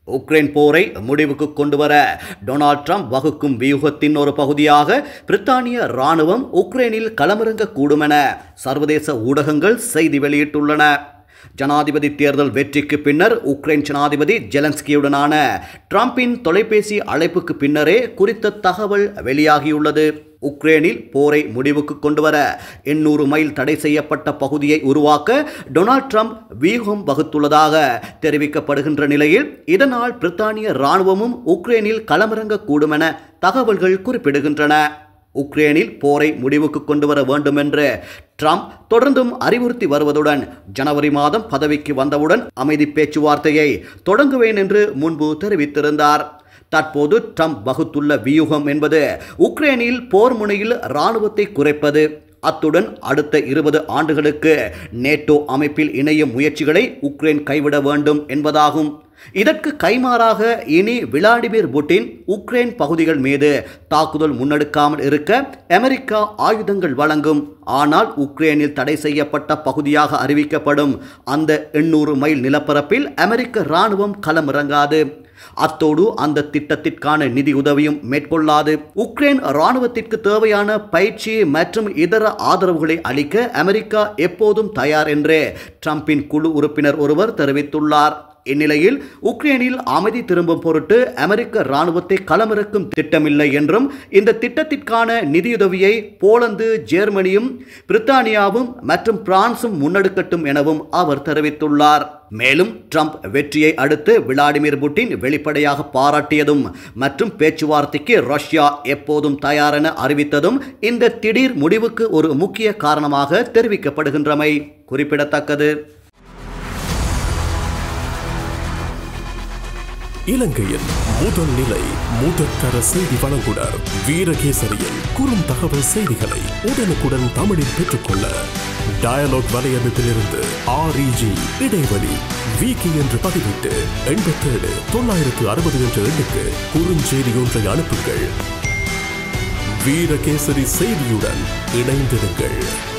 Ukraine போரை முடிவுக்கு கொண்டுவர டொனால்ட் ட்ரம்ப் வகுக்கும் வியூகத்தின் ஒரு பகுதியாக பிரித்தானிய இராணுவம் உக்ரைனில் களமிறங்கக்கூடும் என சர்வதேச ஊடகங்கள் செய்தி வெளியிட்டுள்ளன. ஜனாதிபதி தேர்தல் வெற்றிக்கு பின்னர் உக்ரைன் ஜனாதிபதி ஜெலன்ஸ்கியுடனான ட்ரம்பின் தொலைபேசி அழைப்புக்கு பின்னரே குறித்த தகவல் வெளியாகியுள்ளது. உக்ரைனில் போரை முடிவுக்கு கொண்டுவர 800 மைல் தடை செய்யப்பட்ட பகுதியை உருவாக்க டொனால்ட் ட்ரம்ப் வியூகம் வகுத்துள்ளதாக தெரிவிக்கப்படுகின்ற நிலையில் இதனால் பிரித்தானிய இராணுவமும் உக்ரைனில் களமிறங்கக்கூடும் என தகவல்கள் குறிப்பிடுகின்றன. உக்ரைனில் போரை முடிவுக்கு கொண்டு வர வேண்டும் என்று ட்ரம்ப் தொடர்ந்தும் அறிவுறுத்தி வருவதுடன் ஜனவரி மாதம் பதவிக்கு வந்தவுடன் அமைதி பேச்சுவார்த்தையை தொடங்குவேன் என்று முன்பு தெரிவித்திருந்தார். தற்போது ட்ரம்ப் வகுத்துள்ள வியூகம் என்பது உக்ரைனில் போர் முனையில் இராணுவத்தை குறைப்பது, அத்துடன் அடுத்த 20 ஆண்டுகளுக்கு நேட்டோ அமைப்பில் இணையும் முயற்சிகளை உக்ரைன் கைவிட வேண்டும் என்பதாகும். இதற்கு கைமாறாக இனி விளாடிமிர் புட்டின் உக்ரைன் பகுதிகள் மீது தாக்குதல் முன்னெடுக்காமல் இருக்க அமெரிக்கா ஆயுதங்கள் வழங்கும். ஆனால் உக்ரைனில் தடை செய்யப்பட்ட பகுதியாக அறிவிக்கப்படும் அந்த 800 மைல் நிலப்பரப்பில் அமெரிக்க இராணுவம் களமிறங்காது. அத்தோடு அந்த திட்டத்திற்கான நிதி உதவியும் மேற்கொள்ளாது. உக்ரைன் இராணுவத்திற்கு தேவையான பயிற்சி மற்றும் இதர ஆதரவுகளை அளிக்க அமெரிக்கா எப்போதும் தயார் என்று ட்ரம்பின் குழு உறுப்பினர் ஒருவர் தெரிவித்துள்ளார். இந்நிலையில் உக்ரைனில் அமைதி திரும்பும் பொருட்டு அமெரிக்க இராணுவத்தை களமிறக்கும் திட்டமில்லை என்றும் இந்த திட்டத்திற்கான நிதியுதவியை போலந்து, ஜெர்மனியும், பிரித்தானியாவும் மற்றும் பிரான்சும் முன்னெடுக்கட்டும் எனவும் அவர் தெரிவித்துள்ளார். மேலும் ட்ரம்ப் வெற்றியை அடுத்து விளாடிமிர் புட்டின் வெளிப்படையாக பாராட்டியதும் மற்றும் பேச்சுவார்த்தைக்கு ரஷ்யா எப்போதும் தயார் என அறிவித்ததும் இந்த திடீர் முடிவுக்கு ஒரு முக்கிய காரணமாக தெரிவிக்கப்படுகின்றமை குறிப்பிடத்தக்கது. இலங்கையின் முதல் நிலை முதற்கர செய்தி வழங்குனர் வீரகேசரியின் குறுந்தகவல் செய்திகளை உடனுக்குடன் தமிழில் பெற்றுக்கொள்ள டயலாக் வலையமைப்பிலிருந்து REG இடைவெளி வீக்கி என்று பதிவிட்டு 87 960 என்ற எண்ணுக்கு குறுஞ்செய்தி ஒன்றை அனுப்புங்கள். வீரகேசரி செய்தியுடன் இணைந்திருங்கள்.